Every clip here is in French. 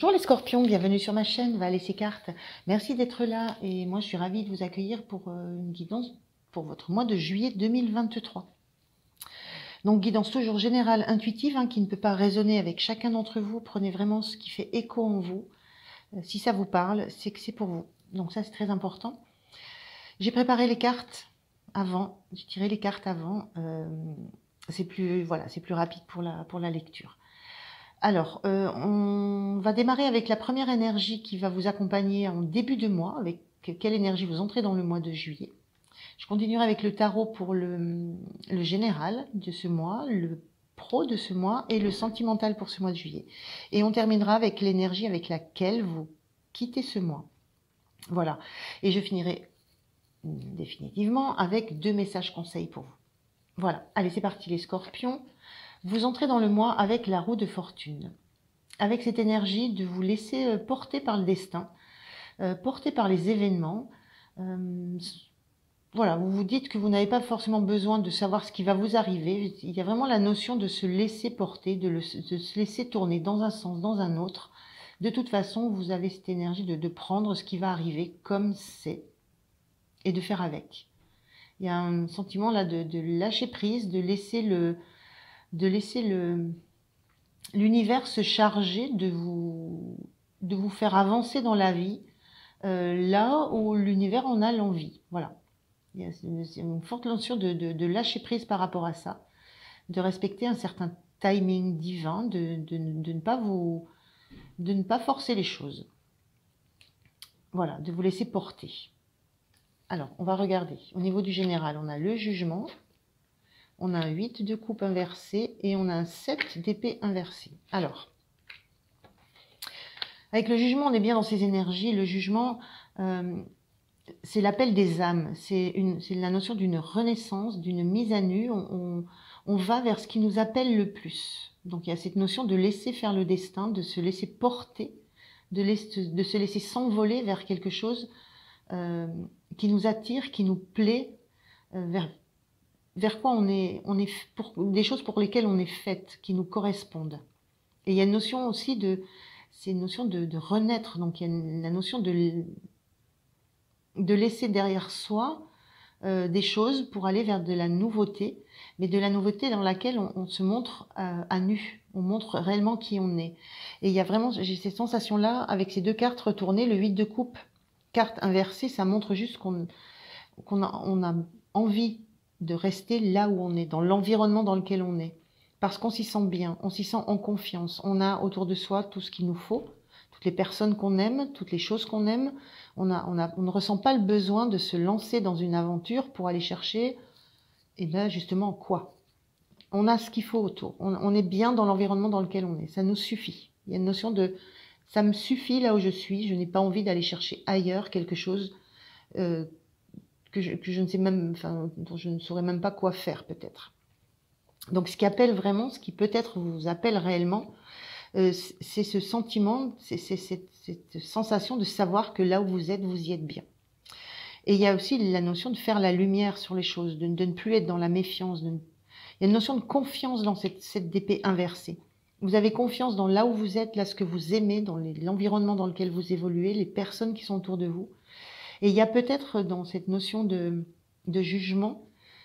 Bonjour les scorpions, bienvenue sur ma chaîne Va laisser cartes. Merci d'être là et moi je suis ravie de vous accueillir pour une guidance pour votre mois de juillet 2023. Donc guidance toujours générale, intuitive, qui ne peut pas résonner avec chacun d'entre vous. Prenez vraiment ce qui fait écho en vous. Si ça vous parle, c'est que c'est pour vous. Donc ça c'est très important. J'ai préparé les cartes avant, j'ai tiré les cartes avant. C'est plus rapide pour la lecture. Alors, on va démarrer avec la première énergie qui va vous accompagner en début de mois, avec quelle énergie vous entrez dans le mois de juillet. Je continuerai avec le tarot pour le général de ce mois, le pro de ce mois et le sentimental pour ce mois de juillet. Et on terminera avec l'énergie avec laquelle vous quittez ce mois. Voilà. Et je finirai définitivement avec 2 messages conseils pour vous. Voilà. Allez, c'est parti les scorpions. Vous entrez dans le mois avec la roue de fortune, avec cette énergie de vous laisser porter par le destin, porter par les événements. Voilà, vous vous dites que vous n'avez pas forcément besoin de savoir ce qui va vous arriver. Il y a vraiment la notion de se laisser porter, de se laisser tourner dans un sens, dans un autre. De toute façon, vous avez cette énergie de prendre ce qui va arriver comme c'est et de faire avec. Il y a un sentiment là de lâcher prise, de laisser l'univers se charger de vous faire avancer dans la vie là où l'univers en a l'envie. Voilà. Il y a une forte notion de lâcher prise par rapport à ça, de respecter un certain timing divin, de ne pas forcer les choses. Voilà, de vous laisser porter. Alors, on va regarder. Au niveau du général, on a le jugement, on a un 8 de coupe inversé et on a un 7 d'épée inversé. Alors, avec le jugement, on est bien dans ces énergies. Le jugement, c'est l'appel des âmes. C'est la notion d'une renaissance, d'une mise à nu. On va vers ce qui nous appelle le plus. Donc, il y a cette notion de laisser faire le destin, de se laisser porter, de se laisser s'envoler vers quelque chose qui nous attire, qui nous plaît, vers quoi on est pour des choses pour lesquelles on est faite, qui nous correspondent. Et il y a une notion aussi c'est une notion de renaître. Donc il y a la notion de laisser derrière soi des choses pour aller vers de la nouveauté, mais de la nouveauté dans laquelle on se montre à nu, on montre réellement qui on est. Et il y a vraiment, j'ai ces sensations-là avec ces 2 cartes retournées, le 8 de coupe, carte inversée, ça montre juste qu'on a envie de rester là où on est, dans l'environnement dans lequel on est. Parce qu'on s'y sent bien, on s'y sent en confiance. On a autour de soi tout ce qu'il nous faut, toutes les personnes qu'on aime, toutes les choses qu'on aime. On ne ressent pas le besoin de se lancer dans une aventure pour aller chercher, et bien justement quoi. On a ce qu'il faut autour. On est bien dans l'environnement dans lequel on est. Ça nous suffit. Il y a une notion de ça me suffit là où je suis. Je n'ai pas envie d'aller chercher ailleurs quelque chose que je ne sais même, enfin, dont je ne saurais même pas quoi faire peut-être. Donc ce qui peut-être vous appelle réellement, c'est ce sentiment, c'est cette sensation de savoir que là où vous y êtes bien. Et il y a aussi la notion de faire la lumière sur les choses, de ne plus être dans la méfiance. Il y a une notion de confiance dans cette épée inversée. Vous avez confiance dans là où vous êtes, là ce que vous aimez, dans l'environnement dans lequel vous évoluez, les personnes qui sont autour de vous. Et il y a peut-être dans cette notion de jugement,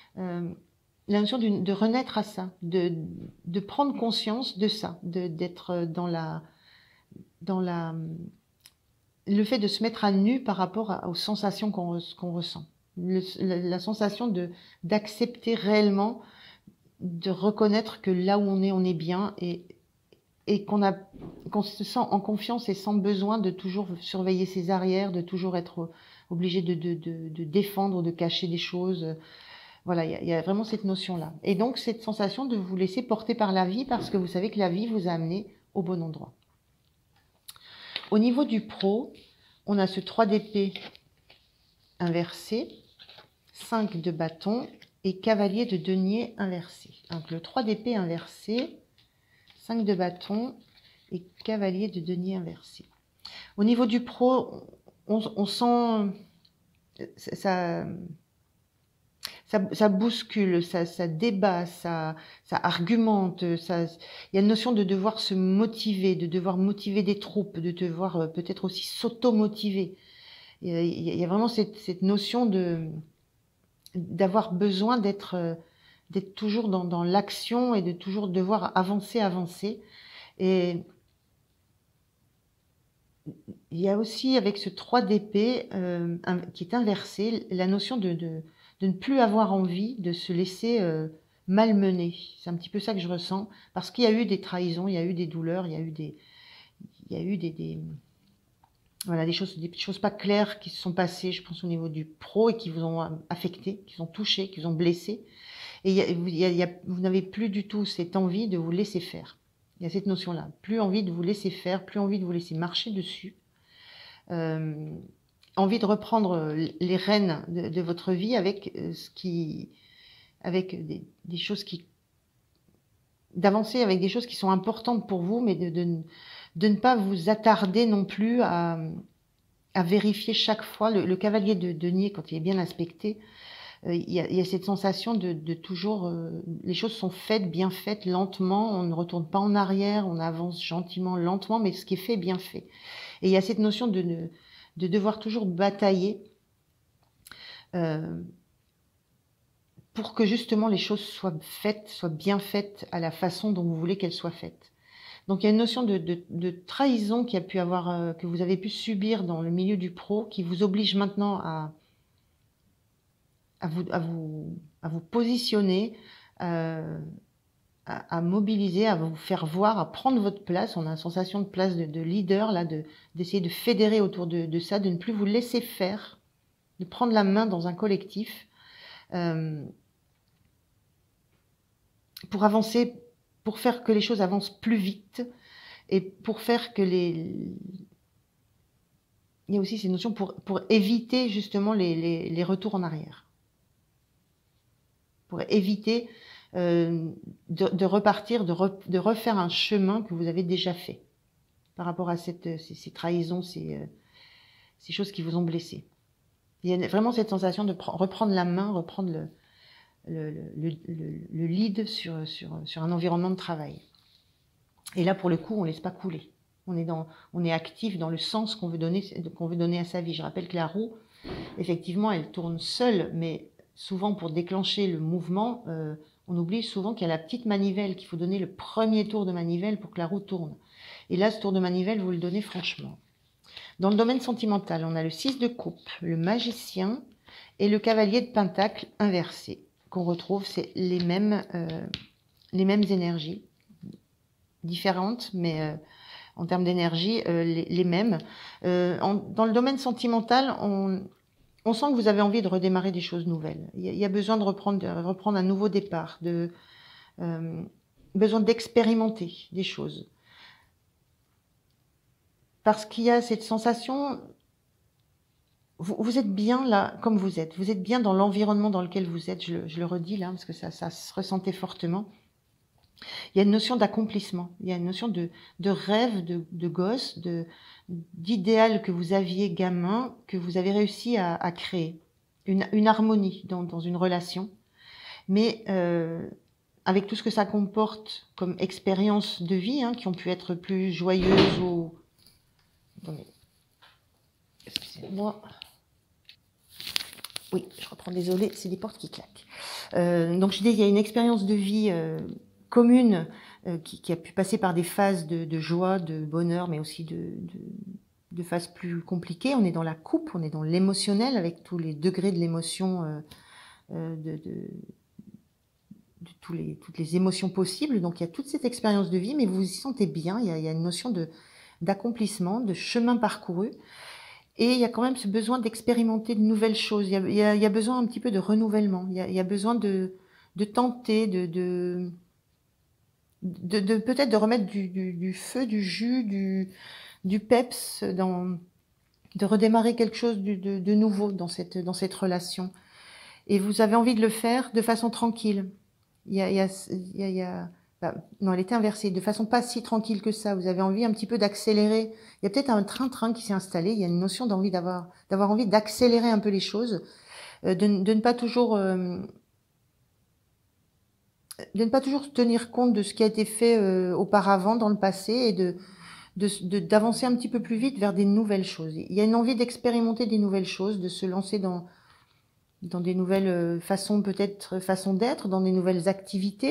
la notion de renaître à ça, de prendre conscience de ça, d'être dans le fait de se mettre à nu par rapport aux sensations qu'on ressent. La sensation d'accepter réellement, de reconnaître que là où on est bien et qu'on se sent en confiance et sans besoin de toujours surveiller ses arrières, de toujours être obligé de défendre, de cacher des choses. Voilà, il y a vraiment cette notion-là. Et donc, cette sensation de vous laisser porter par la vie parce que vous savez que la vie vous a amené au bon endroit. Au niveau du pro, on a ce 3 d'épée inversé, 5 de bâton et cavalier de denier inversé. Donc, le 3 d'épée inversé, 5 de bâton et cavalier de denier inversé. Au niveau du pro, on sent ça bouscule, ça débat, ça argumente, il y a une notion de devoir se motiver, de devoir motiver des troupes, de devoir peut-être aussi s'auto-motiver. Il y a vraiment cette notion d'avoir besoin d'être toujours dans l'action et de toujours devoir avancer. Et il y a aussi avec ce 3 d'épée qui est inversé, la notion de ne plus avoir envie de se laisser malmener. C'est un petit peu ça que je ressens, parce qu'il y a eu des trahisons, il y a eu des douleurs, il y a eu voilà, des choses pas claires qui se sont passées, je pense, au niveau du pro et qui vous ont affecté, qui vous ont touché, qui vous ont blessé. Et vous n'avez plus du tout cette envie de vous laisser faire. Il y a cette notion-là. Plus envie de vous laisser faire, plus envie de vous laisser marcher dessus. Envie de reprendre les rênes de votre vie avec des choses d'avancer avec des choses qui sont importantes pour vous, mais de ne pas vous attarder non plus à vérifier chaque fois. Le cavalier de denier, quand il est bien inspecté, il y a cette sensation de toujours, les choses sont faites, bien faites, lentement, on ne retourne pas en arrière, on avance gentiment, lentement, mais ce qui est fait est bien fait. Et il y a cette notion de devoir toujours batailler pour que justement les choses soient bien faites à la façon dont vous voulez qu'elles soient faites. Donc il y a une notion de trahison qui a pu avoir, que vous avez pu subir dans le milieu du pro, qui vous oblige maintenant à vous positionner, à mobiliser, à vous faire voir, à prendre votre place. On a une sensation de place de leader, là, d'essayer de fédérer autour de ça, de ne plus vous laisser faire, de prendre la main dans un collectif pour avancer, pour faire que les choses avancent plus vite et pour faire que il y a aussi ces notions pour éviter justement les retours en arrière. Pour éviter de repartir, de refaire un chemin que vous avez déjà fait par rapport à ces trahisons, ces choses qui vous ont blessé. Il y a vraiment cette sensation de reprendre la main, reprendre le lead sur un environnement de travail. Et là, pour le coup, on ne laisse pas couler. On est actif dans le sens qu'on veut donner à sa vie. Je rappelle que la roue, effectivement, elle tourne seule, mais souvent, pour déclencher le mouvement, on oublie souvent qu'il y a la petite manivelle, qu'il faut donner le premier tour de manivelle pour que la roue tourne. Et là, ce tour de manivelle, vous le donnez franchement. Dans le domaine sentimental, on a le 6 de coupe, le magicien et le cavalier de pentacle inversé qu'on retrouve. C'est les mêmes énergies, différentes, mais en termes d'énergie, les mêmes. Dans le domaine sentimental, on sent que vous avez envie de redémarrer des choses nouvelles. Il y a besoin de reprendre un nouveau départ, besoin d'expérimenter des choses. Parce qu'il y a cette sensation, vous êtes bien là comme vous êtes. Vous êtes bien dans l'environnement dans lequel vous êtes. Je le redis là, parce que ça se ressentait fortement. Il y a une notion d'accomplissement. Il y a une notion de rêve, de gosse, d'idéal que vous aviez gamin, que vous avez réussi à créer. Une harmonie dans une relation. Mais avec tout ce que ça comporte comme expérience de vie, qui ont pu être plus joyeuses ou... Attendez. Excusez-moi. Oui, je reprends, désolée, c'est des portes qui claquent. Donc je disais, il y a une expérience de vie commune qui a pu passer par des phases de joie, de bonheur, mais aussi de phases plus compliquées. On est dans la coupe, on est dans l'émotionnel, avec tous les degrés de l'émotion, toutes les émotions possibles. Donc il y a toute cette expérience de vie, mais vous vous y sentez bien, il y a une notion d'accomplissement, de chemin parcouru. Et il y a quand même ce besoin d'expérimenter de nouvelles choses. Il y a besoin un petit peu de renouvellement. Il y a besoin de tenter, peut-être de remettre du feu, du jus, du peps, de redémarrer quelque chose de nouveau dans cette relation. Et vous avez envie de le faire de façon tranquille. Non, elle était inversée, de façon pas si tranquille que ça. Vous avez envie un petit peu d'accélérer. Il y a peut-être un train-train qui s'est installé. Il y a une notion d'avoir envie d'accélérer un peu les choses, de ne pas toujours tenir compte de ce qui a été fait auparavant dans le passé et d'avancer un petit peu plus vite vers des nouvelles choses. Il y a une envie d'expérimenter des nouvelles choses, de se lancer dans des nouvelles façons, peut-être façons d'être, dans des nouvelles activités,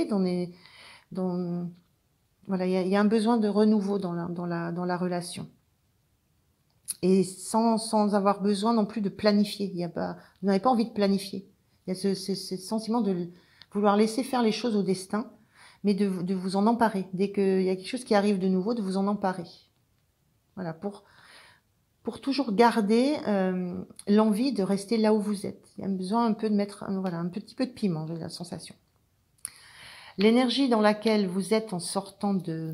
voilà, il y a un besoin de renouveau dans la relation. Et sans avoir besoin non plus de planifier. Vous n'avez pas envie de planifier. Il y a ce sentiment de vouloir laisser faire les choses au destin, mais de vous en emparer. Dès qu'il y a quelque chose qui arrive de nouveau, de vous en emparer. Voilà, pour toujours garder l'envie de rester là où vous êtes. Il y a besoin un peu de mettre voilà, un petit peu de piment, j'ai la sensation. L'énergie dans laquelle vous êtes en sortant de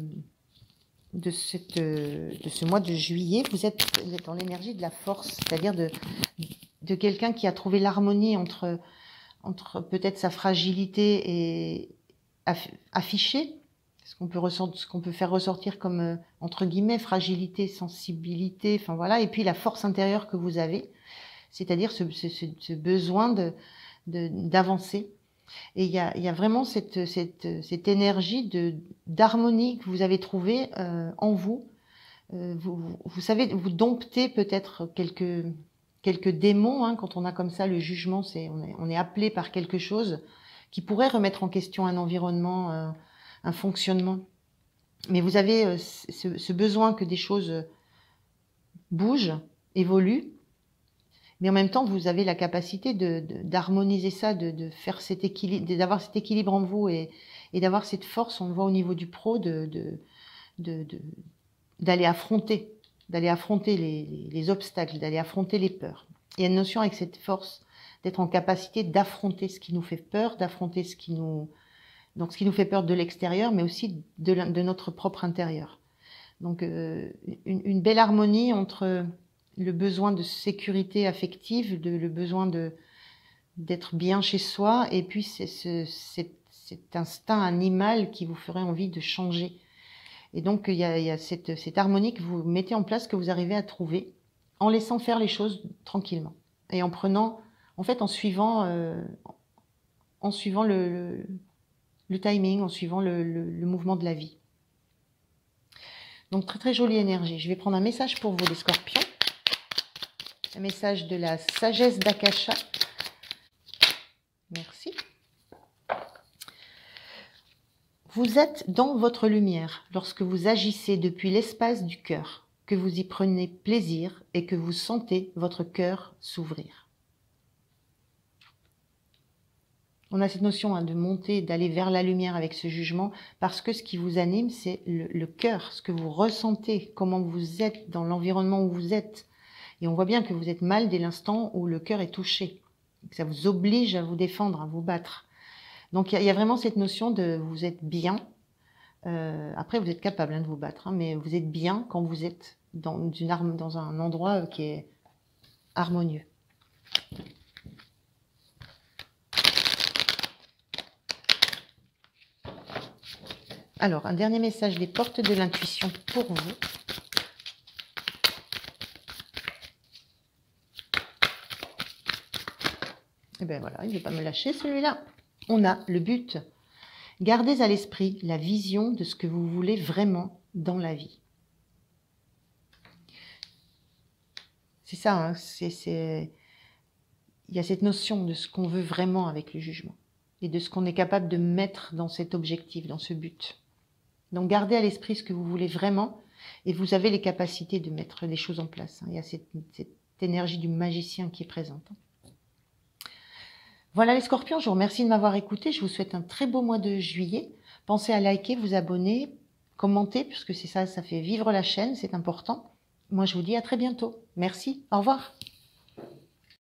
ce mois de juillet, vous êtes dans l'énergie de la force, c'est-à-dire de quelqu'un qui a trouvé l'harmonie entre peut-être sa fragilité et affichée, ce qu'on peut faire ressortir comme entre guillemets fragilité, sensibilité, enfin voilà, et puis la force intérieure que vous avez, c'est-à-dire ce besoin d'avancer. Et il y a vraiment cette énergie d'harmonie que vous avez trouvée en vous. Vous savez, vous domptez peut-être quelques démons, hein, quand on a comme ça le jugement, on est appelé par quelque chose qui pourrait remettre en question un environnement, un fonctionnement. Mais vous avez ce besoin que des choses bougent, évoluent, mais en même temps, vous avez la capacité d'harmoniser ça, de faire cet équilibre, d'avoir cet équilibre en vous et d'avoir cette force, on le voit au niveau du pro, d'aller affronter les obstacles, d'aller affronter les peurs. Il y a une notion avec cette force d'être en capacité d'affronter ce qui nous fait peur, d'affronter ce qui nous fait peur de l'extérieur, mais aussi de notre propre intérieur. Donc une belle harmonie entre le besoin de sécurité affective, le besoin d'être bien chez soi, et puis cet instinct animal qui vous ferait envie de changer. Et donc il y a cette harmonie que vous mettez en place, que vous arrivez à trouver, en laissant faire les choses tranquillement. Et en suivant le timing, en suivant le mouvement de la vie. Donc très très jolie énergie. Je vais prendre un message pour vous les scorpions. Un message de la sagesse d'Akasha. Merci. Vous êtes dans votre lumière lorsque vous agissez depuis l'espace du cœur, que vous y prenez plaisir et que vous sentez votre cœur s'ouvrir. On a cette notion de monter, d'aller vers la lumière avec ce jugement, parce que ce qui vous anime, c'est le cœur, ce que vous ressentez, comment vous êtes dans l'environnement où vous êtes. Et on voit bien que vous êtes mal dès l'instant où le cœur est touché. Ça vous oblige à vous défendre, à vous battre. Donc il y a vraiment cette notion de vous êtes bien. Après, vous êtes capable de vous battre, hein, mais vous êtes bien quand vous êtes dans un endroit qui est harmonieux. Alors, un dernier message des portes de l'intuition pour vous. Et bien voilà, il ne veut pas me lâcher celui-là. On a le but. Gardez à l'esprit la vision de ce que vous voulez vraiment dans la vie. C'est ça, hein, il y a cette notion de ce qu'on veut vraiment avec le jugement et de ce qu'on est capable de mettre dans cet objectif, dans ce but. Donc gardez à l'esprit ce que vous voulez vraiment et vous avez les capacités de mettre les choses en place. Il y a cette énergie du magicien qui est présente. Voilà les scorpions, je vous remercie de m'avoir écouté. Je vous souhaite un très beau mois de juillet. Pensez à liker, vous abonner, commenter, puisque c'est ça, ça fait vivre la chaîne, c'est important. Moi, je vous dis à très bientôt. Merci, au revoir.